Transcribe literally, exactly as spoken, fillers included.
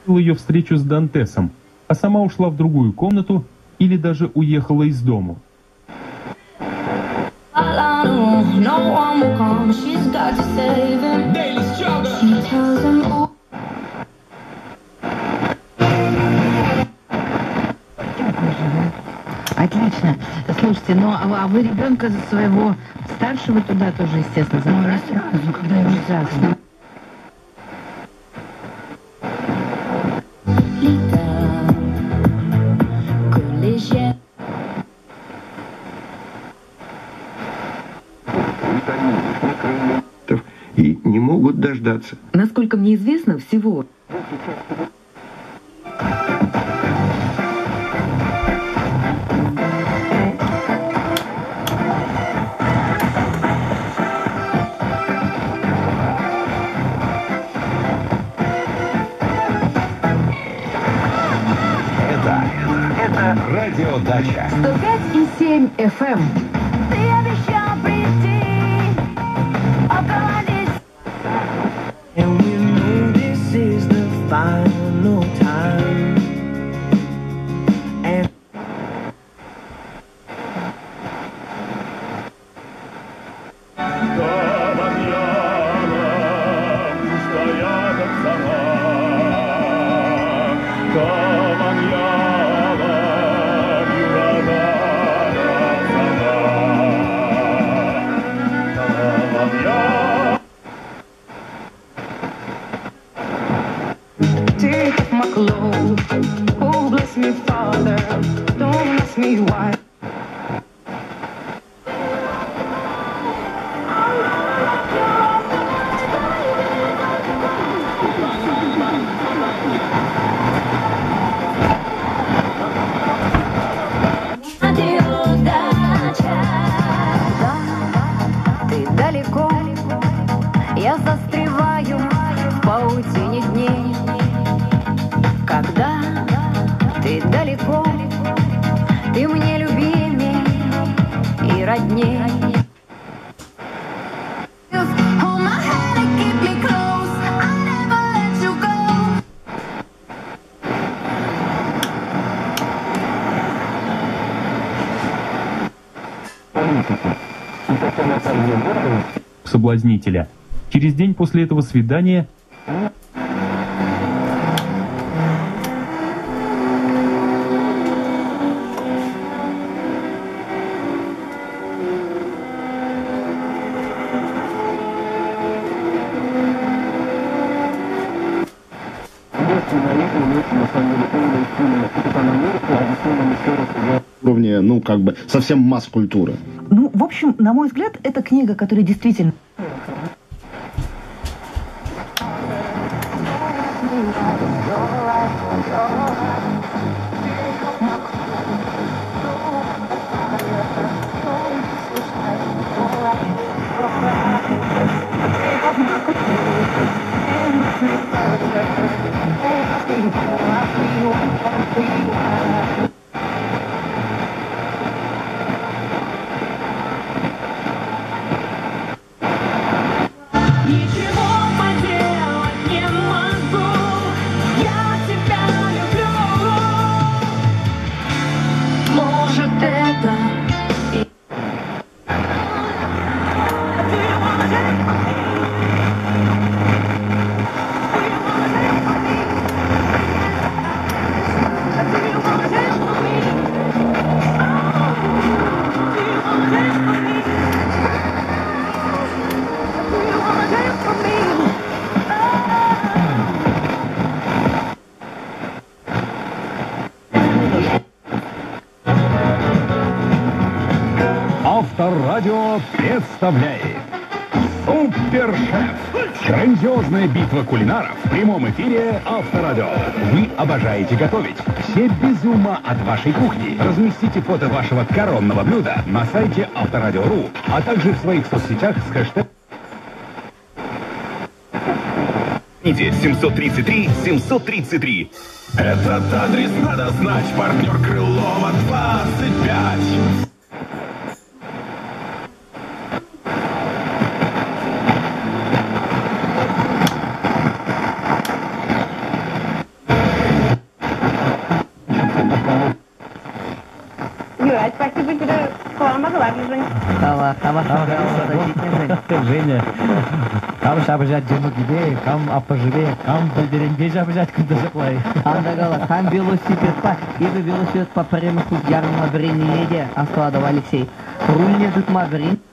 ее встречу с Дантесом, а сама ушла в другую комнату или даже уехала из дому. Отлично. Слушайте, ну а вы ребенка своего старшего туда тоже, естественно, забрали? Ну, когда я ужасно. И не могут дождаться. Насколько мне известно, всего... Это, это радиодача. сто пять и семь эф эм. Ты обещал прийти около десяти. And we know this is the final time. And Take off my clothes. Oh, bless me, Father. Don't ask me why. ты далеко, я застреваю в паутине дней. Когда ты далеко, ты мне любимей и родней. Hold my hand and keep me close, I'll never let you go. Соблазнителя. Через день после этого свидания уровне, ну, как бы, совсем масс-культуры. Ну, в общем, на мой взгляд, это книга, которая действительно... Ничего поделать не могу, я тебя люблю. Может, это и... Авторадио представляет Супершеф. Грандиозная битва кулинаров в прямом эфире Авторадио. Вы обожаете готовить. Все без ума от вашей кухни. Разместите фото вашего коронного блюда на сайте авторадио точка ру, а также в своих соцсетях с хэштегом семьсот тридцать три семьсот тридцать три. Этот адрес надо знать. Партнер Крылова двадцать пять. Да, спасибо тебе. Слава могла, Жень. Хава, хава, хава, хава, Женя. Кам шабыжат жыны гиде, кам апажыве, кам бәлдеренге жабыжат күнді жықлай. Андагала, кам велосипед па, ибо велосипед па премысл ярма брени еде, Астуадов Алексей. Руль не дытма брень.